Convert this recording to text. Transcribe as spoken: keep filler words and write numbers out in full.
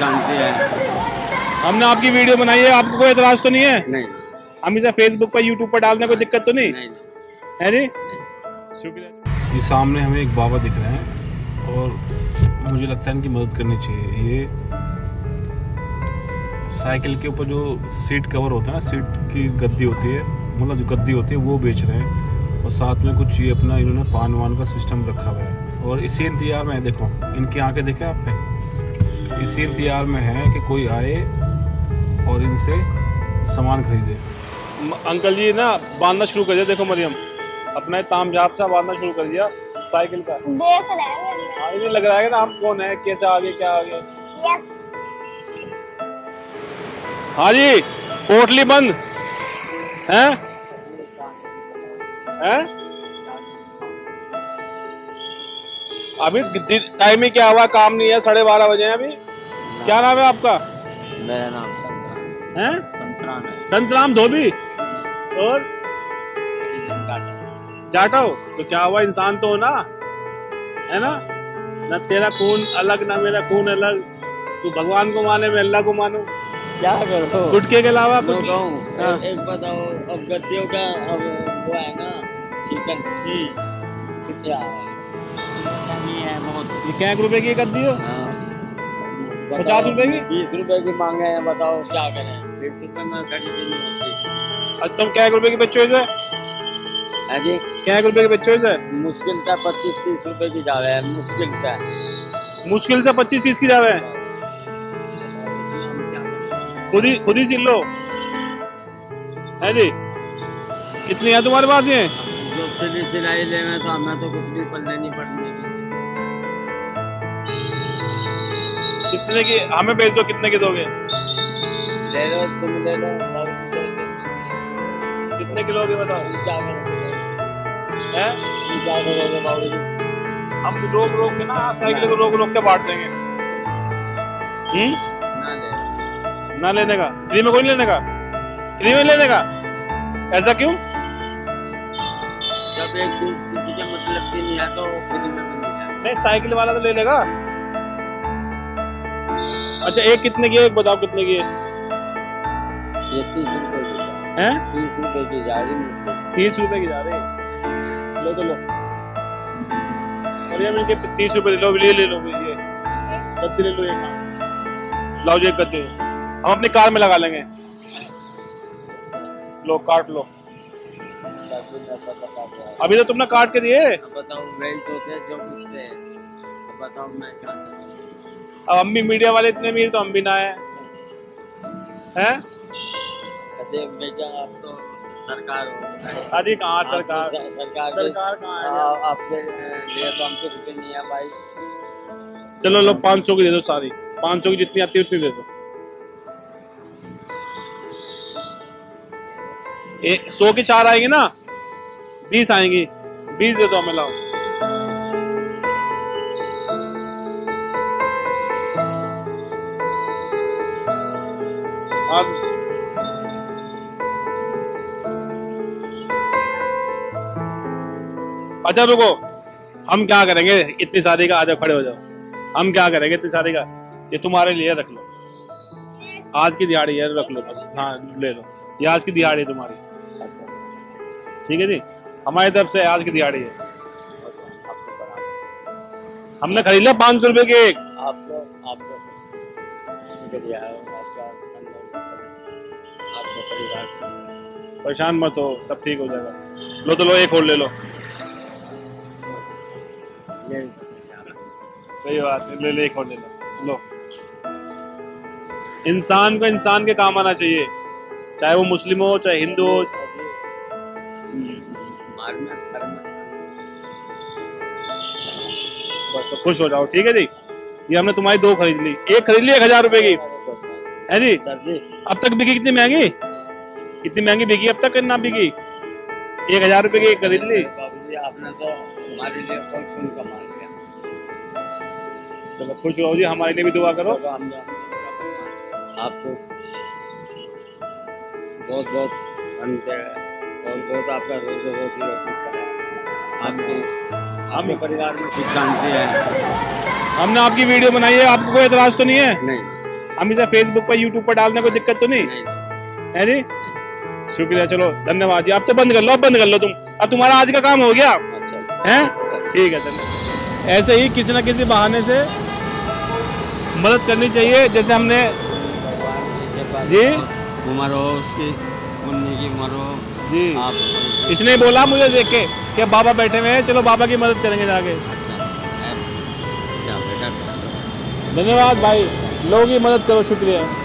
शांति है। हमने आपकी वीडियो बनाई है, आपको कोई एतराज तो नहीं है? नहीं। हम इसे फेसबुक पर यूट्यूब पर डालने कोई दिक्कत तो नहीं, नहीं, है जी? शुक्रिया। ये सामने हमें एक बाबा दिख रहे हैं और मुझे लगता है इनकी मदद करनी चाहिए। ये साइकिल के ऊपर जो सीट कवर होता है ना, सीट की गद्दी होती है, मतलब जो गद्दी होती है वो बेच रहे हैं और साथ में कुछ ये अपना इन्होंने पान वान का सिस्टम रखा हुआ है। और इसी इंतजार में देखो, इनकी आंखें देखे आपने, इसी इंतजार में है कि कोई आए और इनसे सामान खरीदे। अंकल जी ना बांधना शुरू कर दिया, देखो मरियम अपना तामझाप सा बांधना शुरू कर दिया साइकिल का। देख रहे हैं, नहीं लग रहा है ना हम कौन है, कैसे आगे क्या आगे। यस। हाँ जी, पोटली बंद है, है? अभी टाइम ही क्या हुआ, काम नहीं है, साढ़े बारह बजे हैं अभी। क्या नाम है आपका? मेरा नाम संतराम है। संतराम है। संतराम धोबी और जाटो। तो क्या हुआ, इंसान तो हो ना, है ना? ना तेरा खून अलग ना मेरा खून अलग, तू भगवान को माने मैं अल्लाह को मानू, क्या करो गुटके के अलावा कुछ कहूँ। एक, एक बताओ, अब गद्दियों का अब वो है ना सीजन, कितने आ रहा है नहीं है बहुत। ये क्या रुपए की गद्दी हो? पचास रुपए की, बीस रुपए की मांगे हैं, बताओ क्या करें। बीस रुपए में खरीदी नहीं होती। अब तुम क्या रुपए की बच्चों से है जी, क्या रुपए के बच्चों से? मुश्किल था पच्चीस तीस रुपए की जा रहा है, मुश्किल था, मुश्किल से पच्चीस तीस की जा रहे हैं। खुद ही खुद ही सिल लो, है जी? कितनी है तुम्हारे पास ये? जो सिली सिलाई लेना तो हमें तो कुछ भी पल्ले नहीं पड़ने की। कितने की हमें बेच दो, कितने की दोगे? ले लो, तुम ले लो। कितने किलो के बताओ? क्या करोगे हैं? क्या करोगे बाबू जी? हम रोक रोक के ना साइकिल को रोक रोक के बांट देंगे। हम्म, ना ले, ना लेने का, फ्री में कोई लेने का, फ्री में लेने का, ऐसा क्यों? जब एक चीज किसी के मतलब की नहीं है तो फ्री में भी नहीं है। नहीं, साइकिल वाला तो ले लेगा। अच्छा, एक कितने की है, एक बताओ कितने की है? ये तीस रुपए की हैं? तीस रुपए की जा रही है। तीस रुपए की जा रही है। लो तो लो, और ये मिलके तीस रुपए ले लो, ले ले लो ये गद्दी ले लो, एक लाओ जी, एक गद्दी हम अपनी कार में लगा लेंगे। लो काट लो, अभी तो तुमने काट के दिए। बताओ वही तो थे जो पूछते हैं, बताओ मैं क्या करूं। अब हम भी मीडिया वाले इतने अमीर तो हम भी ना है, हैं? अरे बेटा आप तो सरकार हो। अरे कहाँ सरकार, सरकार सरकार कहाँ है? आपके लिए तो हम कुछ भी नहीं है भाई। चलो लो, पाँच सौ की दे दो, सारी पाँच सौ की जितनी आती है उतनी दे दो। ए, सौ की चार आएगी ना, बीस आएंगी, बीस दे दो हमें, लाओ। अब अच्छा रुको, हम क्या करेंगे इतनी सारी का, आ जाओ खड़े हो जाओ। हम क्या करेंगे इतनी सारी का, ये तुम्हारे लिए रख लो, आज की दिहाड़ी है, रख लो बस। हाँ ले लो, ये आज की दिहाड़ी है तुम्हारी। अच्छा ठीक है जी, हमारी तरफ से आज की दिहाड़ी है। हमने खरीद लिया पाँच सौ रुपए के एक। आपको आपको शुक्रिया है, आपका आपका परिवार से परेशान मत हो, सब ठीक हो जाएगा। लो तो लो, एक और ले लो। सही बात है, ले ले, एक और ले लो। लो, इंसान को इंसान के काम आना चाहिए, चाहे वो मुस्लिम हो चाहे हिंदू हो। बस तो खुश हो जाओ, ठीक है जी। ये हमने तुम्हारी दो खरीद ली, एक खरीद ली एक हजार रुपए की, है जी? अब तक बिकी कितनी महंगी, इतनी महंगी बिकी अब तक ना बिकी, एक हजार रुपए की एक खरीद ली। आपने तो हमारे लिए कोई खून कमा लिया। चलो खुश हो जी, हमारे लिए भी दुआ करो। आपको बहुत बहुत धन्यवाद, बहुत बहुत आपका रोज रोजी रोटी चला, आपके आपके परिवार में सुख शांति है। हमने आपकी वीडियो बनाई है, आपको कोई एतराज तो नहीं है? नहीं। हमेशा फेसबुक पर यूट्यूब पर डालने कोई दिक्कत तो नहीं नहीं है जी? शुक्रिया, चलो धन्यवाद जी। आप तो बंद कर लो, अब बंद कर लो तुम, अब तुम्हारा आज का काम हो गया अच्छा है। ठीक है, धन्यवाद। ऐसे ही किसी न किसी बहाने से मदद करनी चाहिए। जैसे हमने जी उम्र हो उसकी, उन्नी की उम्र हो जी, आप इसने बोला मुझे देख के कि बाबा बैठे हुए हैं, चलो बाबा की मदद करेंगे जाके। अच्छा बेटा धन्यवाद भाई, लोगों की मदद करो, शुक्रिया।